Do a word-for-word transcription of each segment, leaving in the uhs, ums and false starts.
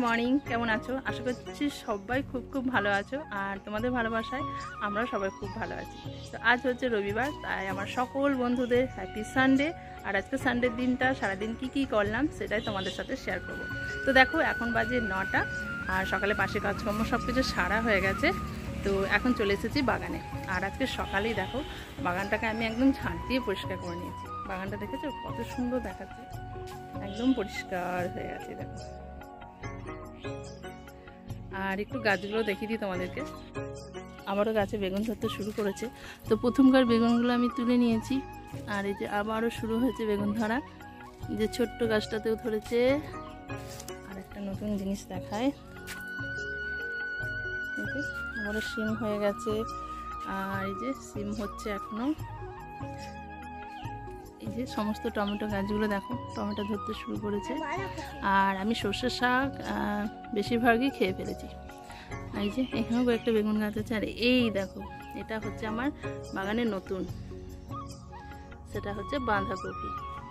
Morning, কেমন আছো? আশা করছি সবাই খুব খুব ভালো আছো, আর তোমাদের ভালোবাসায় আমরা সবাই খুব ভালো আছি। তো আজ হচ্ছে রবিবার, তাই আমার সকল বন্ধুদের হ্যাপি সানডে। আর আজকে সানডের দিনটা সারাদিন কি কি করলাম সেটাই তোমাদের সাথে শেয়ার করব। তো দেখো, এখন বাজে নটা, আর সকালে পাশে কাজকর্ম সব কিছু সারা হয়ে গেছে। তো এখন চলে এসেছি বাগানে। আর আজকে সকালেই দেখো, বাগানটাকে আমি একদম ঝাঁট দিয়ে পরিষ্কার করে নিয়েছি। বাগানটা দেখেছো কত সুন্দর দেখাচ্ছে, একদম পরিষ্কার হয়ে গেছে দেখো। আর একটু গাছগুলো দেখিয়ে দিই তোমাদেরকে। আবারও গাছে বেগুন ধরতে শুরু করেছে। তো প্রথমকার বেগুনগুলো আমি তুলে নিয়েছি, আর এই যে আবারও শুরু হয়েছে বেগুন ধরা। যে ছোট্ট গাছটাতেও ধরেছে। আর একটা নতুন জিনিস দেখায়, আবারও সিম হয়ে গেছে। আর এই যে সিম হচ্ছে এখনো। এই যে সমস্ত টমেটো গাছগুলো দেখো, টমেটো ধরতে শুরু করেছে। আর আমি সর্ষের শাক বেশিরভাগই খেয়ে ফেলেছি। এই যে এখানেও কয়েকটা বেগুন গাছ আছে। আর এই দেখো, এটা হচ্ছে আমার বাগানের নতুন, সেটা হচ্ছে বাঁধাকপি।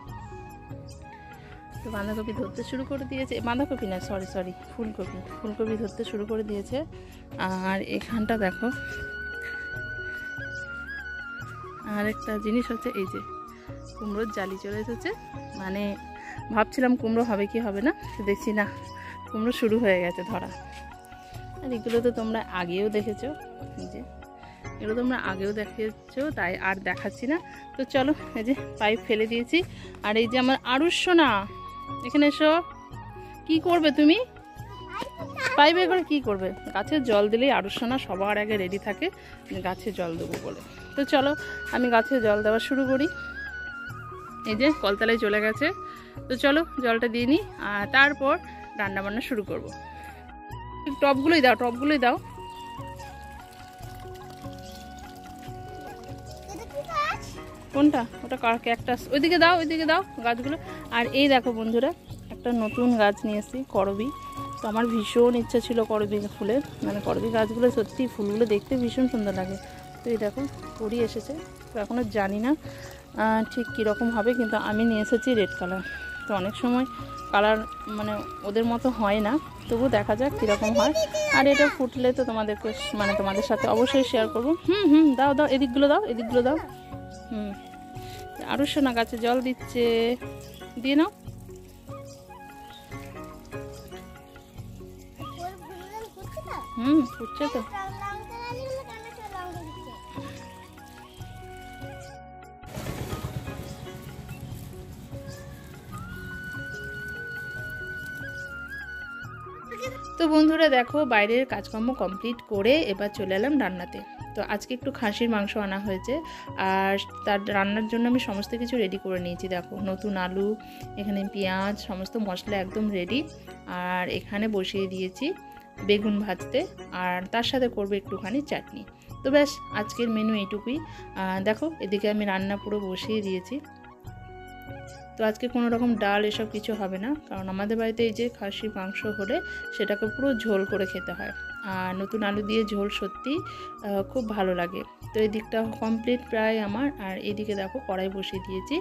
তো বাঁধাকপি ধরতে শুরু করে দিয়েছে, বাঁধাকপি না সরি সরি ফুলকপি ফুলকপি ধরতে শুরু করে দিয়েছে। আর এখানটা দেখো, আর একটা জিনিস হচ্ছে এই যে কুমড়োর জালি চলে এসেছে। মানে ভাবছিলাম কুমড়ো হবে কি হবে না, দেখছি না, কুমড়ো শুরু হয়ে গেছে ধরা। আর এগুলো তো তোমরা আগেও দেখেছো, এই যে এগুলো তোমরা আগেও দেখেছো, তাই আর দেখাচ্ছি না। তো চলো, এই যে পাইপ ফেলে দিয়েছি। আর এই যে আমার আরুষ্যনা, এখানে এসো। কি করবে তুমি? পাইপে করে কি করবে? গাছে জল দিলেই আরুষ্যনা সবার আগে রেডি থাকে গাছে জল দেবো বলে। তো চলো, আমি গাছে জল দেওয়া শুরু করি। এই যে কলতলায় চলে গেছে। তো চলো জলটা দিয়ে নিই, আর তারপর রান্না বান্না শুরু করব। টবগুলোই দাও, টবগুলোই দাও। কোনটা? ওটা ক্যাকটাস, ওইদিকে দাও, ওইদিকে দাও গাছগুলো। আর এই দেখো বন্ধুরা, একটা নতুন গাছ নিয়ে এসেছি, করবি। তো আমার ভীষণ ইচ্ছা ছিল করবি ফুলের, মানে করবি গাছগুলো সত্যি ফুলগুলো দেখতে ভীষণ সুন্দর লাগে। তো এই দেখো করি এসেছে। তো এখনও জানি না ঠিক কীরকম হবে, কিন্তু আমি নিয়ে এসেছি রেড কালার। তো অনেক সময় কালার মানে ওদের মতো হয় না, তবু দেখা যাক কীরকম হয়। আর এটা ফুটলে তো তোমাদেরকে মানে তোমাদের সাথে অবশ্যই শেয়ার করবো। হুম হুম দাও দাও, এদিকগুলো দাও, এদিকগুলো দাও। হুম, আরও সোনা গাছে জল দিচ্ছে, দিয়ে নাও। হুম ফুটছে তো। তো বন্ধুরা দেখো, বাইরের কাজকর্ম কমপ্লিট করে এবার চলে এলাম রান্নাতে। তো আজকে একটু খাসির মাংস আনা হয়েছে, আর তার রান্নার জন্য আমি সমস্ত কিছু রেডি করে নিয়েছি। দেখো, নতুন আলু, এখানে পেঁয়াজ, সমস্ত মশলা একদম রেডি। আর এখানে বসিয়ে দিয়েছি বেগুন ভাজতে, আর তার সাথে করবো একটুখানি চাটনি। তো ব্যাস, আজকের মেনু এইটুকুই। দেখো এদিকে আমি রান্না পুরো বসিয়ে দিয়েছি। তো আজকে কোনো রকম ডাল এসব কিছু হবে না, কারণ আমাদের বাড়িতে এই যে খাসির মাংস হলে সেটাকে পুরো ঝোল করে খেতে হয়। আর নতুন আলু দিয়ে ঝোল সত্যি খুব ভালো লাগে। তো এই দিকটা কমপ্লিট প্রায় আমার। আর এইদিকে দেখো কড়াই বসিয়ে দিয়েছি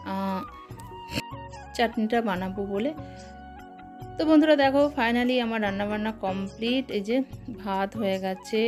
চাটনিটা বানাবো বলে। তো বন্ধুরা দেখো, ফাইনালি আমার রান্নাবান্না কমপ্লিট। এই যে ভাত হয়ে গেছে,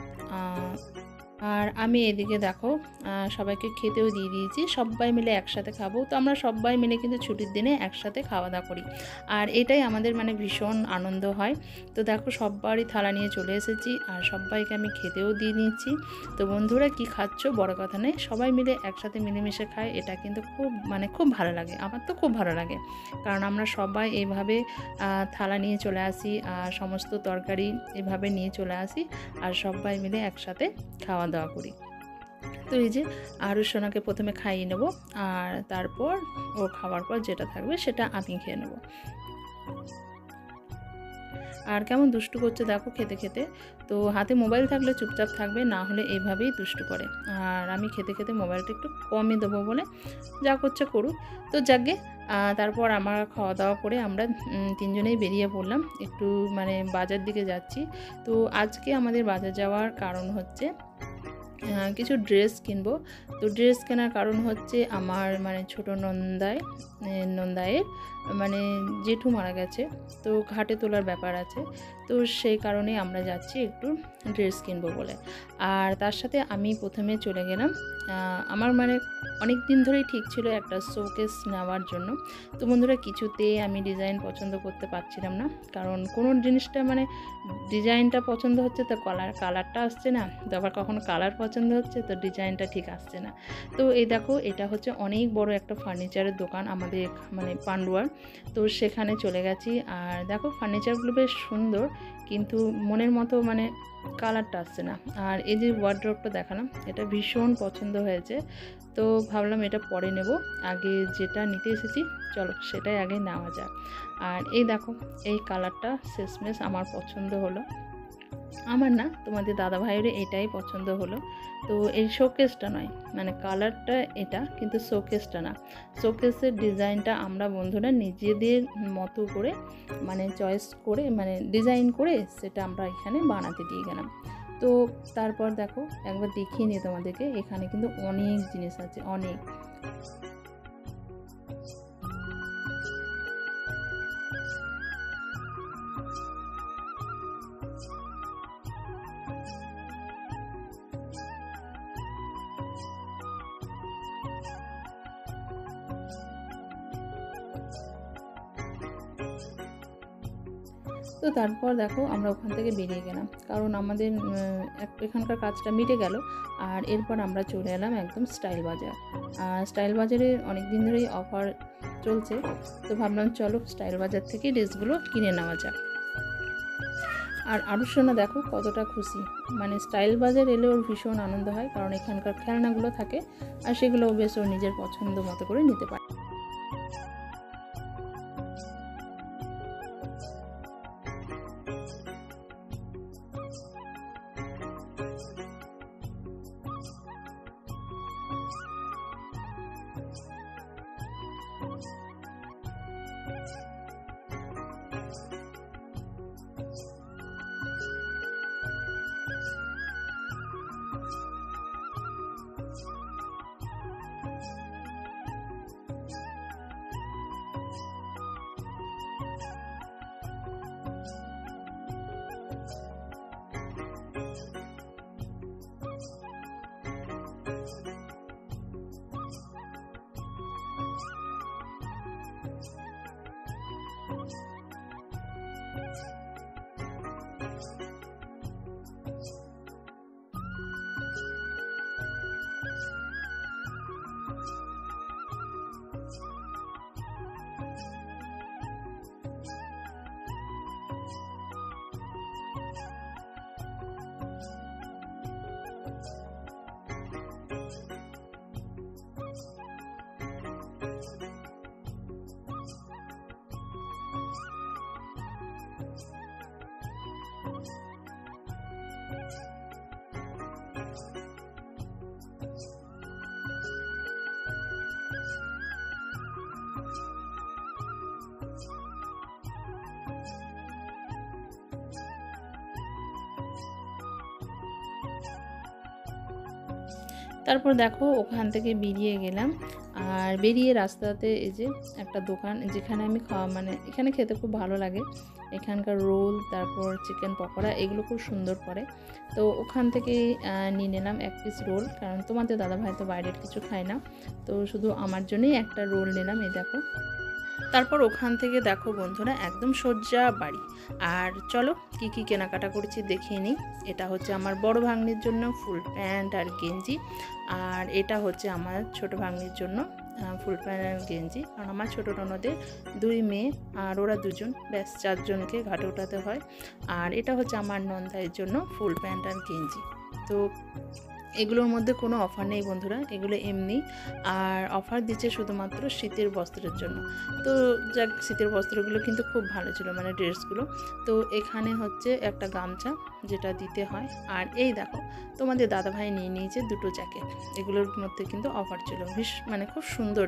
আর আমি এদিকে দেখো সবাইকে খেতেও দিয়ে দিয়েছি। সবাই মিলে একসাথে খাবো। তো আমরা সবাই মিলে কিন্তু ছুটির দিনে একসাথে খাওয়া দাওয়া করি, আর এটাই আমাদের মানে ভীষণ আনন্দ হয়। তো দেখো সবারই থালা নিয়ে চলে এসেছি, আর সবাইকে আমি খেতেও দিয়ে নিচ্ছি। তো বন্ধুরা কি খাচ্ছ বড় কথা নেই, সবাই মিলে একসাথে মিলেমিশে খাই, এটা কিন্তু খুব মানে খুব ভালো লাগে। আমার তো খুব ভালো লাগে, কারণ আমরা সবাই এইভাবে থালা নিয়ে চলে আসি, আর সমস্ত তরকারি এভাবে নিয়ে চলে আসি, আর সবাই মিলে একসাথে খাওয়া দাওয়া করি। তো এই যে আরও সোনাকে প্রথমে খাইয়ে নেব, আর তারপর ও খাওয়ার পর যেটা থাকবে সেটা আমি খেয়ে নেব। আর কেমন দুষ্টু করছে দেখো খেতে খেতে। তো হাতে মোবাইল থাকলে চুপচাপ থাকবে, না হলে এইভাবেই দুষ্টু করে। আর আমি খেতে খেতে মোবাইলটা একটু কমই দেবো বলে যা করছে করুক। তো যাকে তারপর আমার খাওয়া দাওয়া করে আমরা তিনজনেই বেরিয়ে পড়লাম, একটু মানে বাজার দিকে যাচ্ছি। তো আজকে আমাদের বাজার যাওয়ার কারণ হচ্ছে কিছু ড্রেস কিনবো। তো ড্রেস কেনার কারণ হচ্ছে আমার মানে ছোটো নন্দায় নন্দায়ের মানে জেঠু মারা গেছে, তো ঘাটে তোলার ব্যাপার আছে, তো সেই কারণে আমরা যাচ্ছি একটু ড্রেস কিনবো বলে। আর তার সাথে আমি প্রথমে চলে গেলাম, আমার মানে অনেক দিন ধরেই ঠিক ছিল একটা শোকেস নেওয়ার জন্য। তো বন্ধুরা কিছুতে আমি ডিজাইন পছন্দ করতে পারছিলাম না, কারণ কোনো জিনিসটা মানে ডিজাইনটা পছন্দ হচ্ছে তো কালার কালারটা আসছে না, তো আবার কখনো কালার পছন্দ হচ্ছে তো ডিজাইনটা ঠিক আসছে না। তো এই দেখো এটা হচ্ছে অনেক বড় একটা ফার্নিচারের দোকান আমাদের মানে পান্ডুয়ার, তো সেখানে চলে গেছি। আর দেখো ফার্নিচারগুলো বেশ সুন্দর, কিন্তু মনের মতো মানে কালারটা আসছে না। আর এই যে ওয়ার্ড্রপটা দেখালাম এটা ভীষণ পছন্দ হয়েছে, তো ভাবলাম এটা পরে নেব, আগে যেটা নিতে এসেছি চলো সেটাই আগে নেওয়া যাক। আর এই দেখো এই কালারটা শেষমেশ আমার পছন্দ হলো, আমার না তোমাদের দাদা ভাইয়ের এটাই পছন্দ হলো। তো এই শোকেসটা নয় মানে কালারটা এটা, কিন্তু শোকেসটা না, শোকেসের ডিজাইনটা আমরা বন্ধুরা নিজেদের মতো করে মানে চয়েস করে মানে ডিজাইন করে সেটা আমরা এখানে বানাতে দিয়ে গেলাম। তো তারপর দেখো একবার দেখিয়ে নিই তোমাদেরকে, এখানে কিন্তু অনেক জিনিস আছে অনেক। তো তারপর দেখো আমরা ওখান থেকে বেরিয়ে গেলাম, কারণ আমাদের এখানকার কাজটা মিটে গেল। আর এরপর আমরা চলে এলাম একদম স্টাইল বাজার। আর স্টাইল বাজারে অনেক দিন ধরেই অফার চলছে, তো ভাবলাম চলো স্টাইল বাজার থেকে ড্রেসগুলো কিনে নেওয়া যাক। আর আরুষোনা দেখো কতটা খুশি, মানে স্টাইল বাজার এলে ওর ভীষণ আনন্দ হয়, কারণ এখানকার খেলনাগুলো থাকে আর সেগুলো বেশ ওর নিজের পছন্দ মতো করে নিতে পারে। তারপর দেখো ওখান থেকে বেরিয়ে গেলাম, আর বেরিয়ে রাস্তাতে এই যে একটা দোকান যেখানে আমি খাওয়া মানে এখানে খেতে খুব ভালো লাগে, এখানকার রোল তারপর চিকেন পকোড়া এগুলো খুব সুন্দর করে। তো ওখান থেকে নিয়ে নিলাম এক পিস রোল, কারণ তোমাদের দাদাভাই তো বাইরের কিছু খায় না, তো শুধু আমার জন্যই একটা রোল নিলাম। এই দেখো তারপর ওখান থেকে দেখো বন্ধুরা একদম সোজা বাড়ি। আর চলো কি কি কেনাকাটা করেছি দেখিয়ে নিই। এটা হচ্ছে আমার বড় ভাগ্নির জন্য ফুল প্যান্ট আর গেঞ্জি, আর এটা হচ্ছে আমার ছোট ভাগ্নির জন্য ফুল প্যান্ট আর গেঞ্জি, কারণ আমার ছোটো ননদের দুই মেয়ে আর ওরা দুজন, ব্যাস চারজনকে ঘাটে ওঠাতে হয়। আর এটা হচ্ছে আমার নন্দাইয়ের জন্য ফুল প্যান্ট আর গেঞ্জি। তো এগুলোর মধ্যে কোনো অফার নেই বন্ধুরা, এগুলো এমনি, আর অফার দিচ্ছে শুধুমাত্র শীতের বস্ত্রের জন্য। তো যাক শীতের বস্ত্রগুলো কিন্তু খুব ভালো ছিল মানে ড্রেসগুলো। তো এখানে হচ্ছে একটা গামছা যেটা দিতে হয়, আর এই দেখো তোমাদের দাদাভাই নিয়ে নিয়েছে দুটো জ্যাকেট, এগুলোর মধ্যে কিন্তু অফার ছিল, বেশ মানে খুব সুন্দর,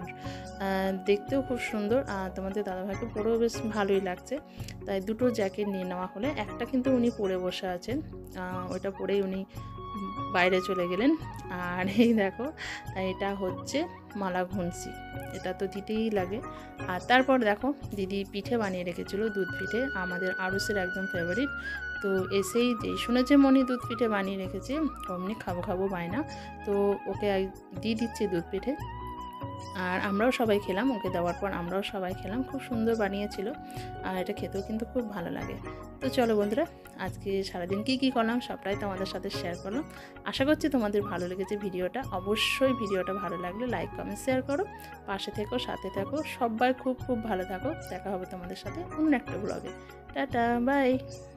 দেখতেও খুব সুন্দর, আর তোমাদের দাদাভাইকে পরেও বেশ ভালোই লাগছে। তাই দুটো জ্যাকেট নিয়ে নেওয়া হলে একটা কিন্তু উনি পরে বসে আছেন, ওইটা পরেই উনি বাইরে চলে গেলেন। আর এই দেখো এটা হচ্ছে মালা ঘুনসি, এটা তো দিতেই লাগে। আর তারপর দেখো দিদি পিঠে বানিয়ে রেখেছিল, দুধ পিঠে, আমাদের আরুষের একদম ফেভারিট। তো এসেই যেই শুনেছে মনি দুধ পিঠে বানিয়ে রেখেছে, অমনি খাবো খাবো বায়না। তো ওকে দিয়ে দিচ্ছে দুধ পিঠে, আর আমরাও সবাই খেলাম। ওকে দেওয়ার পর আমরাও সবাই খেলাম। খুব সুন্দর বানিয়েছিল, আর এটা খেতেও কিন্তু খুব ভালো লাগে। তো চলো বন্ধুরা, আজকে সারাদিন কী কী করলাম সবটাই তোমাদের সাথে শেয়ার করলাম। আশা করছি তোমাদের ভালো লেগেছে ভিডিওটা। অবশ্যই ভিডিওটা ভালো লাগলে লাইক কমেন্ট শেয়ার করো, পাশে থেকো, সাথে থাকো। সবাই খুব খুব ভালো থাকো। দেখা হবে তোমাদের সাথে অন্য একটা ব্লগে। Tata, by.